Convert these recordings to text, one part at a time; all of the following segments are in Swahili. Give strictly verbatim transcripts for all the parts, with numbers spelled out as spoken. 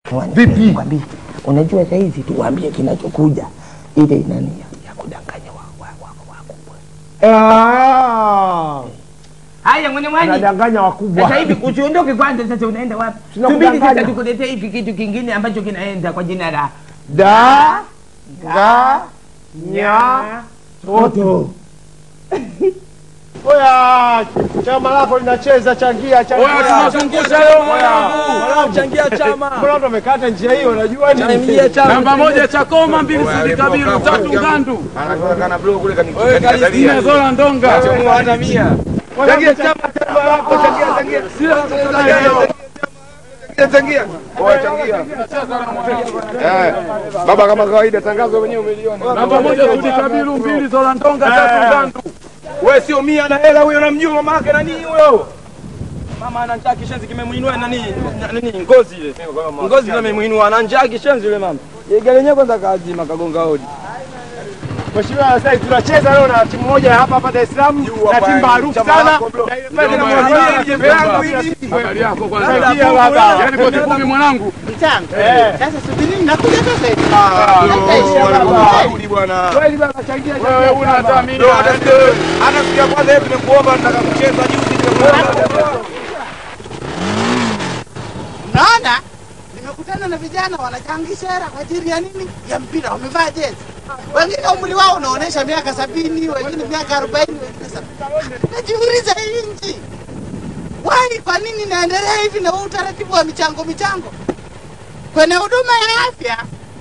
Vipi? Mwambie. Unajua sasa hizi tuambie kinachokuja. Ile nani ya kudanganya wa wakubwa. Ah. Haya mwenye mwani. Unadanganya wakubwa. Sasa hivi usiondoke kwanza, sasa unaenda wapi? Tubidi sasa tukuletee hivi kitu kingine ambacho kinaenda kwa jina la da ga nya toto. Oya, chama lako linacheza, changia changia. Oya, tunazungusha leo mwanangu. Mwanangu changia chama. Mbona ndo umekata njia hiyo, unajua nini? Changia chama. Namba moja Chakoma, mbili Sudi Kabiru, tatu Ngandu. Anakana bro kule kanikalia. Zola Ndonga. Hata mia. Changia chama chama lako, changia changia. Changia changia. Oya changia. Eh. Baba kama kawaida tangazo wenyewe umeliona. Namba moja Sudi Kabiru, mbili Zola Ndonga, tatu Ngandu. Wewe sio mia na hela huyo, unamjua mama yake nani huyo? Mama ana njaa kishenzi kimemuinua nani nani ngozi ile. Ngozi ile imemuinua ana njaa kishenzi ile mama. Yeye gari yenyewe kwanza kaazima kagonga hodi. Mheshimiwa, sasa tunacheza leo na timu moja hapa hapa Dar es Salaam na timu maarufu sana. Habari yako kwanza. Yaani kote kumi mwanangu. Mchango. Sasa subiri nakuja sasa hivi. Rudi bwana. Kweli baba, changia changia. Wewe una hata mimi. Hata siku ya kwanza yetu tumekuomba tunataka kucheza juzi tumekuomba. Naona nimekutana na vijana wanachangisha hela kwa ajili ya nini? Ya mpira, wamevaa jezi. Wengine umri wao unaonesha miaka sabini, wengine miaka arobaini, wengine sabini. Najiuliza hii nchi. Wai, kwa nini naendelea hivi na utaratibu wa michango michango? Kwenye huduma ya afya.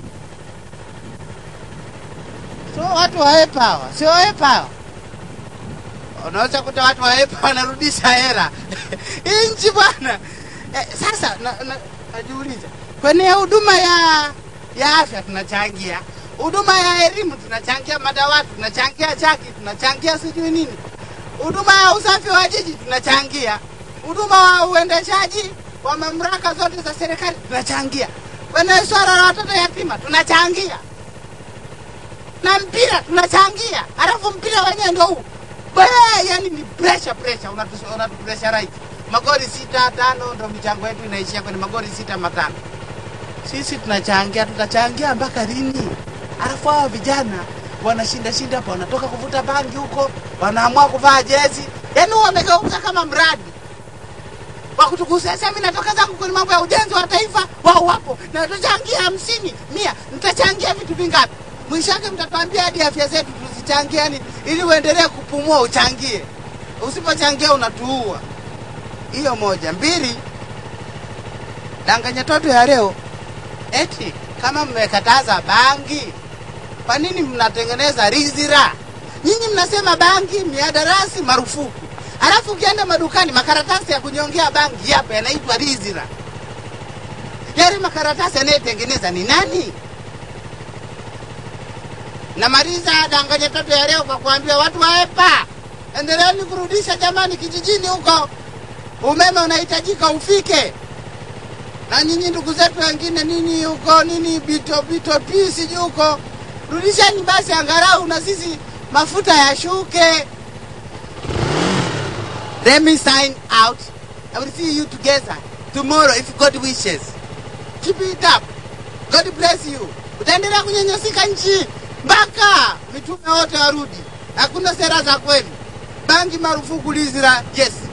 So watu wa E P A hawa, sio E P A hawa. Unaweza kuta watu wa E P A wanarudisha hela. Hii nchi bwana. Eh, sasa na, na, najiuliza. Kwenye huduma ya ya afya tunachangia. Huduma ya elimu tunachangia, madawati tunachangia, chaki tunachangia, sijui nini. Huduma ya usafi wa jiji tunachangia. Huduma wa uendeshaji wa mamlaka zote za serikali tunachangia. Kwenye swala la watoto yatima tunachangia. Na mpira tunachangia. Alafu mpira wenyewe ndio huu. Bwana, yani ni pressure pressure unatu pressure right. Magoli sita tano ndio michango yetu inaishia kwenye magoli sita matano. Sisi tunachangia, tutachangia mpaka lini? Alafu hao vijana wanashinda shinda hapo, wanatoka kuvuta bangi huko, wanaamua kuvaa jezi. Yaani wamegeuka kama mradi. Wakutukusesa, mimi natoka zangu kwenye mambo ya ujenzi wa taifa, wao wapo. Na tutachangia hamsini, mia, mtachangia vitu vingapi? Mwisho wake mtatuambia hadi afya zetu tuzichangie, yani ili uendelee kupumua uchangie. Usipochangia unatuua. Hiyo moja. Mbili, danganya toto ya leo. Eti kama mmekataza bangi, kwa nini mnatengeneza rizira? Nyinyi mnasema bangi, miadarasi marufuku. Alafu ukienda madukani makaratasi ya kunyongea bangi hapa yanaitwa rizira. Yale makaratasi yanayotengeneza ni nani? Na mariza danganya toto ya leo kwa kuambia watu wa E P A, endeleeni kurudisha jamani kijijini huko. Umeme unahitajika ufike. Na nyinyi ndugu zetu wengine nini huko nini bito bito pisi huko. Rudisheni basi angalau na sisi mafuta yashuke. Let me sign out. I will see you together tomorrow if God wishes. Keep it up. God bless you. Utaendelea kunyanyasika nchi mpaka mitume wote warudi. Hakuna sera za kweli. Bangi marufuku, rizira, yes.